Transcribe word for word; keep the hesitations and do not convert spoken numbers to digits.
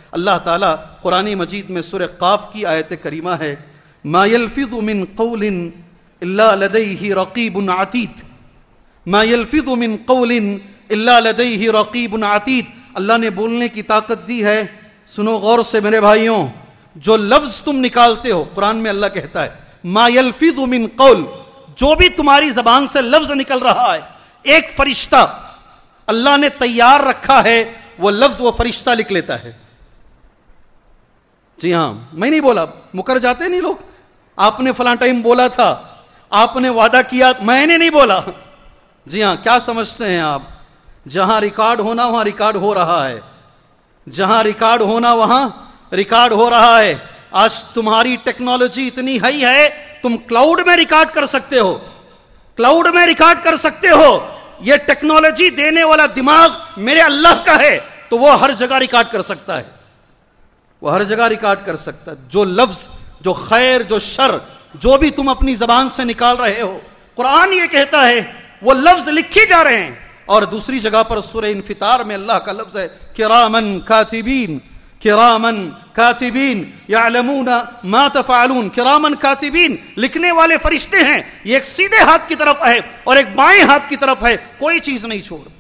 اللہ تعالیٰ قرآن مجید میں سورہ قاف کی آیت کریمہ ہے، ما یلفظ من قول الا لدیہ رقیب عتید، ما یلفظ من قول الا لدیہ رقیب عتید۔ اللہ نے بولنے کی طاقت دی ہے۔ سنو غور سے میرے بھائیوں، جو لفظ تم نکالتے ہو، قرآن میں اللہ کہتا ہے ما یلفظ من قول، جو بھی تمہاری زبان سے لفظ نکل رہا ہے، ایک فرشتہ اللہ نے تیار رکھا ہے، وہ لفظ وہ فرشتہ لکھ لیتا ہے۔ جی ہاں، میں نہیں بولا، مکر جاتے نہیں لوگ، آپ نے فلاں ٹائم بولا تھا، آپ نے وعدہ کیا، میں نے نہیں بولا۔ جی ہاں، کیا سمجھتے ہیں آپ؟ جہاں ریکارڈ ہونا وہاں ریکارڈ ہو رہا ہے، جہاں ریکارڈ ہونا وہاں ریکارڈ ہو رہا ہے۔ آج تمہاری ٹیکنالوجی اتنی ہائی ہے، تم کلاؤڈ میں ریکارڈ کر سکتے ہو، کلاؤڈ میں ریکارڈ کر سکتے ہو۔ یہ ٹیکنالوجی دینے والا دماغ میرے اللہ کا ہے، تو وہ ہر جگہ ریکارڈ کر سکتا ہے، وہ ہر جگہ ریکارڈ کر سکتا ہے۔ جو لفظ، جو خیر، جو شر، جو بھی تم اپنی زبان سے نکال رہے ہو، قرآن یہ کہتا ہے وہ لفظ لکھے جا رہے ہیں۔ اور دوسری جگہ پر سورہ انفطار میں اللہ کا لفظ ہے کرامن کاتبین، کرامن کاتبین یعلمون ما تفعلون۔ کرامن کاتبین، لکھنے والے فرشتے ہیں، یہ ایک سیدھے ہاتھ کی طرف ہے اور ایک بائیں ہاتھ کی طرف ہے، کوئی چیز نہیں چھوڑ